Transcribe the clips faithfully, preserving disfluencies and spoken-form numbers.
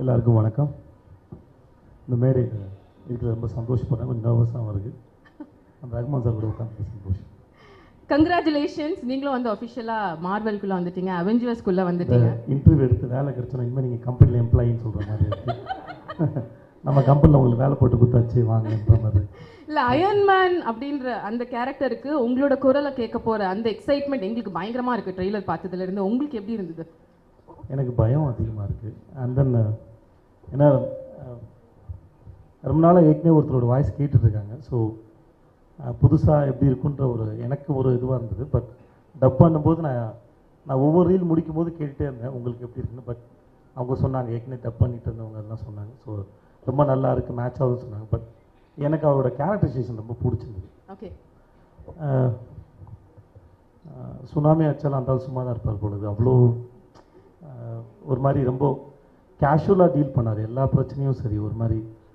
எல்லாருக்கும் வணக்கம். இந்த மேடை இருக்கிற ரொம்ப சந்தோஷப்படுறேன். கொஞ்சம் நர்வஸாக இருக்குது. அந்த ரஹ்மான் சார் கூட உட்காந்து சந்தோஷம். கங்க்ராச்சுலேஷன்ஸ், நீங்களும் வந்து அஃபிஷியலாக மார்வெல்குள்ளே வந்துட்டீங்க, அவெஞ்சர்ஸ்குள்ளே வந்துட்டீங்க. இன்டர்வியூ எடுத்து வேலை கிடைச்சோன்னா இனிமேல் நீங்கள் கம்பெனியில் எம்ப்ளாயின்னு சொல்கிற மாதிரி இருக்குது. நம்ம கம்பெனியில் உங்களுக்கு வேலை போட்டு கொடுத்தாச்சு வாங்கன்ற மாதிரி. இல்லை, அயன்மேன் அப்படின்ற அந்த கேரக்டருக்கு உங்களோட குரலை கேட்க போகிற அந்த எக்ஸைட்மெண்ட் எங்களுக்கு பயங்கரமாக இருக்குது. ட்ரெய்லர் பார்த்ததுலேருந்து உங்களுக்கு எப்படி இருந்தது? எனக்கு பயம் அதிகமாக இருக்குது. அண்ட் தென் ஏன்னா ரொம்ப நாளாக ஏற்கனவே ஒருத்தரோட வாய்ஸ் கேட்டுட்ருக்காங்க. ஸோ புதுசாக எப்படி இருக்குன்ற ஒரு எனக்கு ஒரு இதுவாக இருந்தது. பட் டப் பண்ணும்போது நான் நான் ஒவ்வொரு ரீல் முடிக்கும் போது கேட்டுகிட்டே இருந்தேன் உங்களுக்கு எப்படி இருக்குன்னு. பட் அவங்க சொன்னாங்க ஏற்கனவே டப் பண்ணிட்டு இருந்தவங்க எல்லாம் சொன்னாங்க. ஸோ ரொம்ப நல்லா இருக்குது, மேட்ச் ஆகுதுன்னு சொன்னாங்க. பட் எனக்கு அவரோட கேரக்டரைசேஷன் ரொம்ப பிடிச்சிருந்தது. ஓகே, சுனாமி அச்சாலும் அந்த சும்மா தான் இருப்பார் பொழுது. அவ்வளோ ஒரு மாதிரி ரொம்ப கேஷுவலாக டீல் பண்ணார் எல்லா பிரச்சனையும். சரி, ஒரு மாதிரி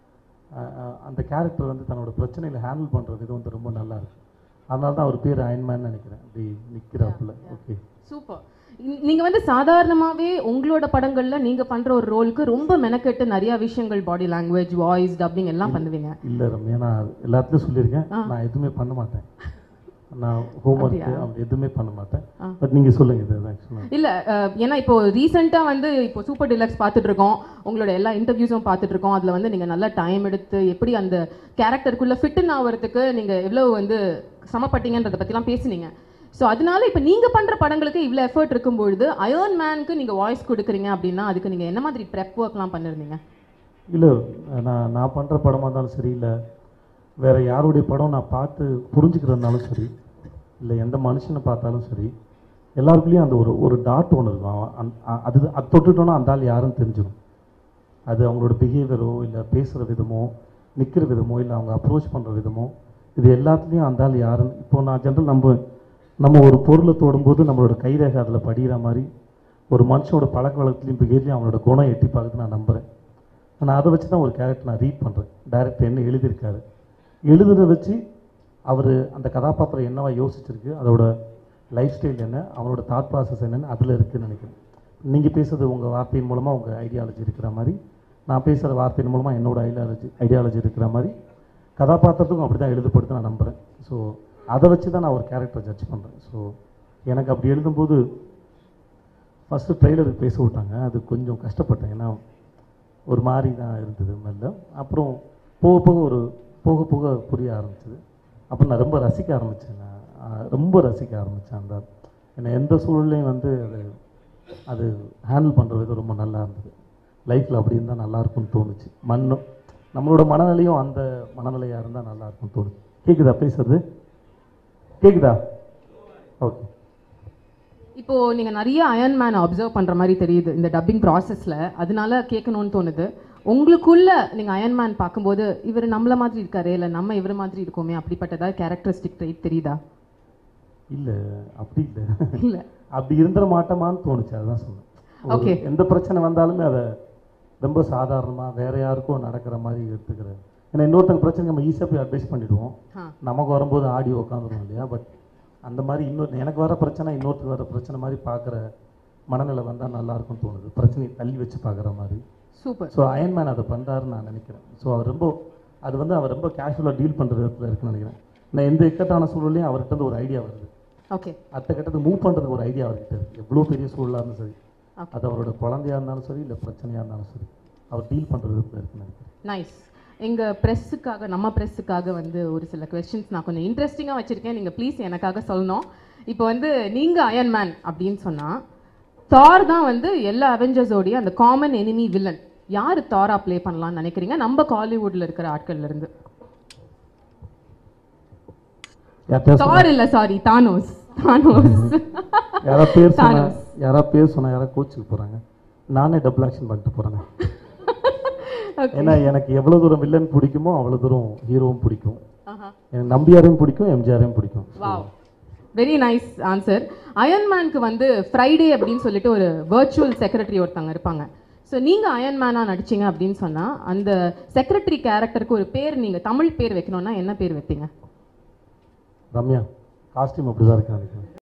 அந்த கேரக்டர் வந்து தன்னோட பிரச்சனைகளை ஹேண்டில் பண்ணுறது இது வந்து ரொம்ப நல்லா இருக்கு. அதனால தான் அவர் பேர் அயன்மேன் நினைக்கிறேன், அப்படி நிற்கிறாப்புல. Okay, super. நீங்கள் வந்து சாதாரணமாகவே உங்களோட படங்களில் நீங்கள் பண்ணுற ஒரு ரோலுக்கு ரொம்ப மெனக்கெட்டு நிறையா விஷயங்கள், பாடி லாங்குவேஜ், வாய்ஸ், டப்பிங் எல்லாம் பண்ணுவீங்க. இல்லை ரம்யா, நான் எல்லாத்துலையும் சொல்லியிருக்கேன் நான் எதுவுமே பண்ண மாட்டேன். நான் ஹோம்ஒர்க் அப்படி எதுவுமே பண்ண மாட்டேன். பட் நீங்கள் சொல்லுங்கள் இது ஆக்சுவலாக. இல்லை, ஏன்னா இப்போ ரீசெண்டாக வந்து இப்போ சூப்பர் டிலக்ஸ் பார்த்துட்டு இருக்கோம், உங்களோட எல்லா இன்டர்வியூஸும் பார்த்துட்டு இருக்கோம். அதில் வந்து நீங்கள் நல்லா டைம் எடுத்து எப்படி அந்த கேரக்டருக்குள்ளே ஃபிட்டுன்னு ஆகிறதுக்கு நீங்கள் எவ்வளோ வந்து சமப்பட்டீங்கன்றதை பற்றிலாம் பேசுனீங்க. ஸோ அதனால இப்போ நீங்கள் பண்ணுற படங்களுக்கு இவ்வளோ எஃபர்ட் இருக்கும்பொழுது அயர்ன் மேனுக்கு நீங்கள் வாய்ஸ் கொடுக்குறீங்க அப்படின்னா அதுக்கு நீங்கள் என்ன மாதிரி ப்ரெப் ஒர்க்லாம் பண்ணிருந்தீங்க? இல்லை, நான் நான் பண்ணுற படமாக இருந்தாலும் சரி, இல்லை வேறு யாருடைய படம் நான் பார்த்து புரிஞ்சுக்கிறதுனாலும் சரி, இல்லை எந்த மனுஷனை பார்த்தாலும் சரி, எல்லாருக்குள்ளேயும் அந்த ஒரு ஒரு டாட் ஒன்று இருக்கும். அந் அது அது தொட்டுட்டோன்னா அந்த ஆள் யாருன்னு தெரிஞ்சிடும். அது அவங்களோட பிஹேவியரோ இல்லை பேசுகிற விதமோ, நிற்கிற விதமோ, இல்லை அவங்க அப்ரோச் பண்ணுற விதமோ, இது எல்லாத்துலேயும் அந்த ஆள் யாருன்னு. இப்போ நான் ஜென்ரல் நம்ம நம்ம ஒரு பொருளை தொடும்போது நம்மளோட கைரேகை அதில் படிகிற மாதிரி ஒரு மனுஷனோட பழக்க வழக்கத்துலையும் பிஹேவியர்லையும் அவனோட குணம் எட்டி பார்க்குறது நான் நம்புகிறேன். நான் அதை வச்சு தான் ஒரு கேரக்டர் நான் ரீட் பண்ணுறேன். டைரக்டர் என்ன எழுதியிருக்காரு, எழுதுறதை வச்சு அவர் அந்த கதாபாத்திரம் என்னவா யோசிச்சிருக்கு, அதோட லைஃப் ஸ்டைல் என்ன, அவனோட தாட் ப்ராசஸ் என்னென்னு அதில் இருக்குதுன்னு நினைக்கிறேன். நீங்கள் பேசுகிறது உங்கள் வார்த்தையின் மூலமாக உங்கள் ஐடியாலஜி இருக்கிற மாதிரி, நான் பேசுகிற வார்த்தையின் மூலமாக என்னோட ஐடியாலஜி ஐடியாலஜி இருக்கிற மாதிரி கதாபாத்திரத்துக்கும் அப்படி தான் எழுதப்படுது நான் நம்புகிறேன். ஸோ அதை வச்சு தான் நான் ஒரு கேரக்டரை ஜட்ஜ் பண்ணுறேன். ஸோ எனக்கு அப்படி எழுதும்போது ஃபஸ்ட்டு ட்ரெய்லருக்கு பேச விட்டாங்க, அது கொஞ்சம் கஷ்டப்பட்டேன். ஏன்னா ஒரு மாதிரி தான் இருந்தது மெல்ல. அப்புறம் போக போக ஒரு போக போக புரிய ஆரம்பிச்சிது. அப்புறம் நான் ரொம்ப ரசிக்க ஆரம்பித்தேன். நான் ரொம்ப ரசிக்க ஆரம்பித்தேன். அந்த என்னை எந்த சூழ்நிலையும் வந்து அது அது ஹேண்டில் பண்ணுற விதம் ரொம்ப நல்லா இருந்தது. லைஃப்பில் அப்படி இருந்தால் நல்லாயிருக்கும்னு தோணுச்சு. மண்ணும் நம்மளோட மனநிலையும் அந்த மனநிலையாக இருந்தால் நல்லாயிருக்கும்னு தோணுச்சு. கேட்குதா பேசுறது? கேட்குதா? ஓகே. இப்போது நீங்கள் நிறைய அயர்ன் மேனை அப்சர்வ் பண்ணுற மாதிரி தெரியுது இந்த டப்பிங் ப்ராசஸில், அதனால கேட்கணும்னு தோணுது. உங்களுக்குள்ள நீங்கள் அயர்ன் மேன் பார்க்கும்போது இவர் நம்மள மாதிரி இருக்காரு, இல்லை நம்ம இவர் மாதிரி இருக்கோமே, அப்படிப்பட்டதா கேரக்டரிஸ்டிக் ட்ரைட் தெரியுதா? இல்லை, அப்படி இல்லை. இல்லை, அப்படி இருந்துட மாட்டோமான்னு தோணுச்சு, அதுதான் சொன்னேன். ஓகே. எந்த பிரச்சனை வந்தாலுமே அதை ரொம்ப சாதாரணமாக வேற யாருக்கும் நடக்கிற மாதிரி எடுத்துக்கிறேன். ஏன்னா இன்னொருத்தங்க பிரச்சனை நம்ம ஈஸியாக போய் அட்வைஸ் பண்ணிவிடுவோம், நமக்கு வரும்போது ஆடி உட்காந்துருவோம் இல்லையா. பட் அந்த மாதிரி இன்னொரு எனக்கு வர பிரச்சனை இன்னொருத்தருக்கு வர பிரச்சனை மாதிரி பார்க்குற மனநிலை வந்தால் நல்லாயிருக்கும்னு தோணுது, பிரச்சனையை தள்ளி வச்சு பார்க்குற மாதிரி. சூப்பர். ஸோ அயன்மேன் அதை பண்ணுறாருன்னு நான் நினைக்கிறேன். ஸோ அவர் ரொம்ப அது வந்து அவர் ரொம்ப கேஷுவலாக டீல் பண்ணுற விதத்தில் இருக்குன்னு நினைக்கிறேன். நான் எந்த இக்கட்டான சூழலையும் அவர்கிட்ட இருந்து ஒரு ஐடியா வருது. ஓகே. அடுத்த கட்டத்துக்கு மூவ் பண்ணுறதுக்கு ஒரு ஐடியா அவர்கிட்ட இருக்குது. எவ்வளோ பெரிய சூழலாக இருந்தாலும் சரி, அது அவரோட குழந்தையாக இருந்தாலும் சரி, இல்லை பிரச்சனையாக இருந்தாலும் சரி, அவர் டீல் பண்ணுற விதத்தில் இருக்குன்னு நினைக்கிறேன். நைஸ். எங்கள் ப்ரெஸ்ஸுக்காக, நம்ம ப்ரெஸ்ஸுக்காக வந்து ஒரு சில கொஸ்டின்ஸ் நான் கொஞ்சம் இன்ட்ரெஸ்டிங்காக வச்சுருக்கேன், நீங்கள் ப்ளீஸ் எனக்காக சொல்லணும். இப்போ வந்து நீங்கள் அயர்ன் மேன் அப்படின்னு சொன்னால் தார் தான் வந்து எல்லா அவெஞ்சர்ஸோடைய அந்த காமன் எனிமி வில்லன். யார் தாரா ப்ளே பண்ணலாம்னு நினைக்கிறீங்க நம்ம காலிவுட்டில் இருக்கிற ஆட்கள்ல இருந்து? தார் இல்லை, சாரி, தானோஸ். தானோஸ் யாரா பேர் சொன்னா யாரா பேர் சொன்னா யாரா கோச்சுக்கு போகிறாங்க. நானே டபுள் ஆக்ஷன் பண்ணிட்டு போகிறேங்க. ஏன்னா எனக்கு எவ்வளோ தூரம் வில்லன் பிடிக்குமோ அவ்வளோ தூரம் ஹீரோவும் பிடிக்கும். எனக்கு நம்பியாரையும் பிடிக்கும், எம்ஜிஆரையும் பிடிக்கும். Very nice answer. அயர்ன் மேனுக்கு வந்து ஃப்ரைடே அப்படின்னு சொல்லிட்டு ஒரு வர்ச்சுவல் செக்ரட்டரி ஒருத்தவங்க இருப்பாங்க. ஸோ நீங்கள் அயர்ன் மேனாக நடிச்சிங்க அப்படின்னு சொன்னால் அந்த செக்ரட்டரி கேரக்டருக்கு ஒரு பேர், நீங்கள் தமிழ் பேர் வைக்கணும்னா என்ன பேர் வைப்பீங்க? ரம்யா, காஸ்டியூம் அப்படி தான் இருக்கு நினைக்கிறேன்.